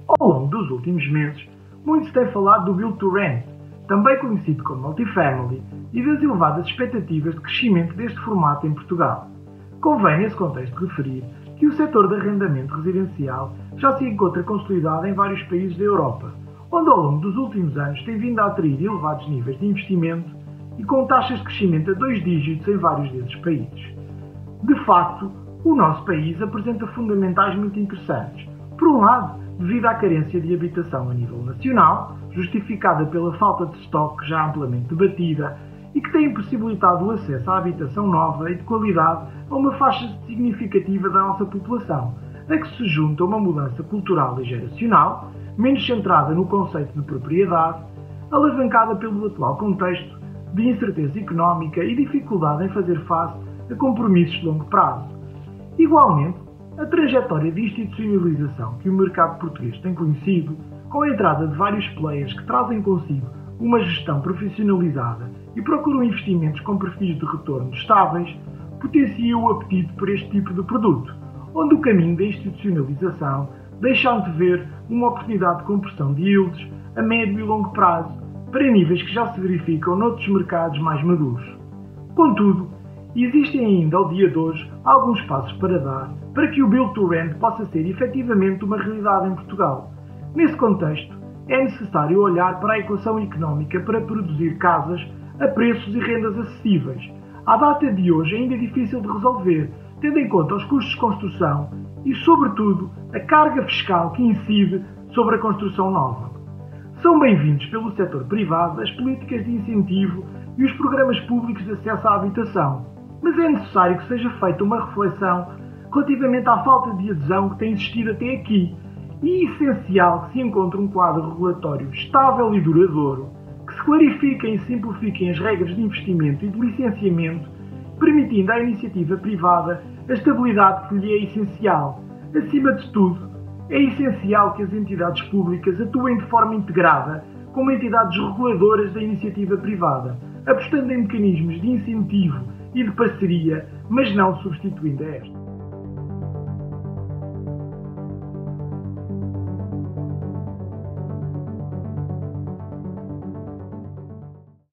Ao longo dos últimos meses, muito se tem falado do Build to Rent, também conhecido como Multifamily, e das elevadas expectativas de crescimento deste formato em Portugal. Convém, nesse contexto, referir que o setor de arrendamento residencial já se encontra consolidado em vários países da Europa, onde ao longo dos últimos anos tem vindo a atrair elevados níveis de investimento e com taxas de crescimento a 2 dígitos em vários desses países. De facto, o nosso país apresenta fundamentais muito interessantes. Por um lado, devido à carência de habitação a nível nacional, justificada pela falta de estoque já amplamente debatida e que tem impossibilitado o acesso à habitação nova e de qualidade a uma faixa significativa da nossa população, a que se junta uma mudança cultural e geracional, menos centrada no conceito de propriedade, alavancada pelo atual contexto de incerteza económica e dificuldade em fazer face a compromissos de longo prazo. Igualmente, a trajetória de institucionalização que o mercado português tem conhecido, com a entrada de vários players que trazem consigo uma gestão profissionalizada e procuram investimentos com perfis de retorno estáveis, potencia o apetite por este tipo de produto, onde o caminho da institucionalização deixa antever uma oportunidade de compressão de yields a médio e longo prazo para níveis que já se verificam noutros mercados mais maduros. Contudo, existem ainda ao dia de hoje alguns passos para dar para que o Build to Rent possa ser efetivamente uma realidade em Portugal. Nesse contexto, é necessário olhar para a equação económica para produzir casas a preços e rendas acessíveis. À data de hoje ainda é difícil de resolver, tendo em conta os custos de construção e, sobretudo, a carga fiscal que incide sobre a construção nova. São bem-vindos pelo setor privado as políticas de incentivo e os programas públicos de acesso à habitação, mas é necessário que seja feita uma reflexão relativamente à falta de adesão que tem existido até aqui e é essencial que se encontre um quadro regulatório estável e duradouro, que se clarifiquem e simplifiquem as regras de investimento e de licenciamento, permitindo à iniciativa privada a estabilidade que lhe é essencial. Acima de tudo, é essencial que as entidades públicas atuem de forma integrada como entidades reguladoras da iniciativa privada, apostando em mecanismos de incentivo e de parceria, mas não substituindo a esta.